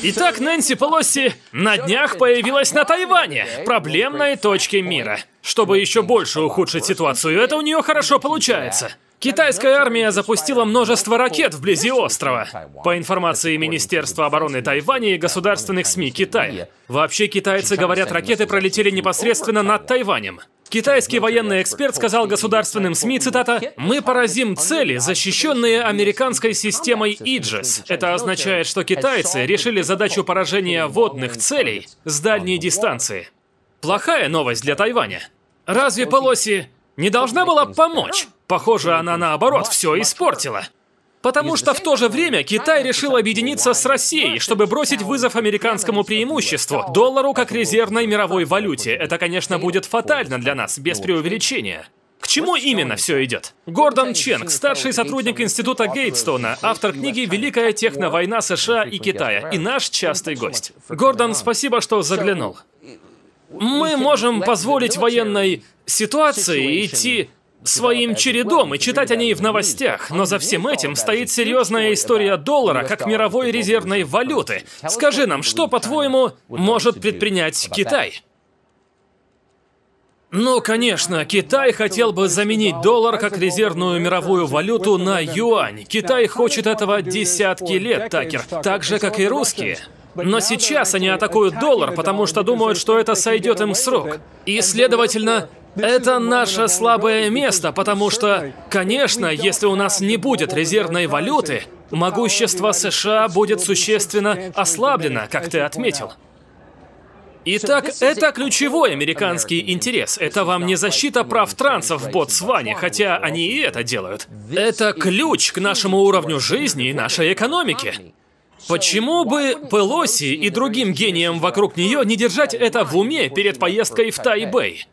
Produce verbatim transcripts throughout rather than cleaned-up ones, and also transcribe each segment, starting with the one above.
Итак, Нэнси Пелоси на днях появилась на Тайване, проблемной точке мира. Чтобы еще больше ухудшить ситуацию, это у нее хорошо получается. Китайская армия запустила множество ракет вблизи острова. По информации Министерства обороны Тайваня и государственных СМИ Китая. Вообще, китайцы говорят, ракеты пролетели непосредственно над Тайванем. Китайский военный эксперт сказал государственным СМИ, цитата, «Мы поразим цели, защищенные американской системой Иджес». Это означает, что китайцы решили задачу поражения водных целей с дальней дистанции. Плохая новость для Тайваня. Разве Пелоси не должна была помочь? Похоже, она наоборот все испортила. Потому что в то же время Китай решил объединиться с Россией, чтобы бросить вызов американскому преимуществу, доллару как резервной мировой валюте. Это, конечно, будет фатально для нас, без преувеличения. К чему именно все идет? Гордон Ченг, старший сотрудник Института Гейтстона, автор книги «Великая техновойна США и Китая» и наш частый гость. Гордон, спасибо, что заглянул. Мы можем позволить военной ситуации идти своим чередом и читать о ней в новостях, но за всем этим стоит серьезная история доллара как мировой резервной валюты. Скажи нам, что, по-твоему, может предпринять Китай? Ну, конечно, Китай хотел бы заменить доллар как резервную мировую валюту на юань. Китай хочет этого десятки лет, Такер, так же, как и русские. Но сейчас они атакуют доллар, потому что думают, что это сойдет им с рук. И, следовательно, это наше слабое место, потому что, конечно, если у нас не будет резервной валюты, могущество США будет существенно ослаблено, как ты отметил. Итак, это ключевой американский интерес. Это вам не защита прав трансов в Ботсване, хотя они и это делают. Это ключ к нашему уровню жизни и нашей экономике. Почему бы Пелоси и другим гениям вокруг нее не держать это в уме перед поездкой в Тайбэй?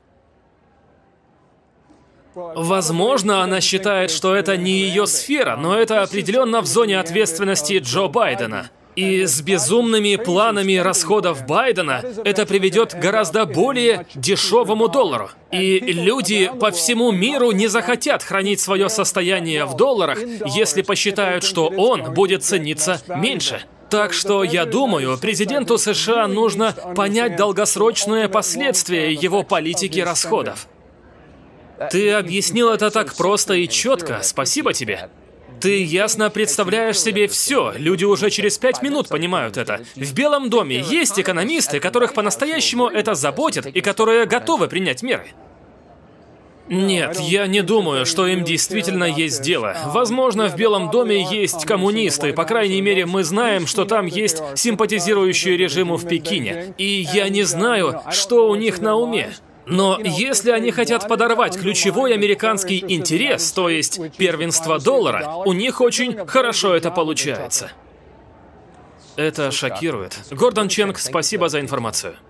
Возможно, она считает, что это не ее сфера, но это определенно в зоне ответственности Джо Байдена. И с безумными планами расходов Байдена это приведет к гораздо более дешевому доллару. И люди по всему миру не захотят хранить свое состояние в долларах, если посчитают, что он будет цениться меньше. Так что, я думаю, президенту США нужно понять долгосрочные последствия его политики расходов. Ты объяснил это так просто и четко, спасибо тебе. Ты ясно представляешь себе все, люди уже через пять минут понимают это. В Белом доме есть экономисты, которых по-настоящему это заботит и которые готовы принять меры. Нет, я не думаю, что им действительно есть дело. Возможно, в Белом доме есть коммунисты, по крайней мере, мы знаем, что там есть симпатизирующие режиму в Пекине. И я не знаю, что у них на уме. Но если они хотят подорвать ключевой американский интерес, то есть первенство доллара, у них очень хорошо это получается. Это шокирует. Гордон Ченг, спасибо за информацию.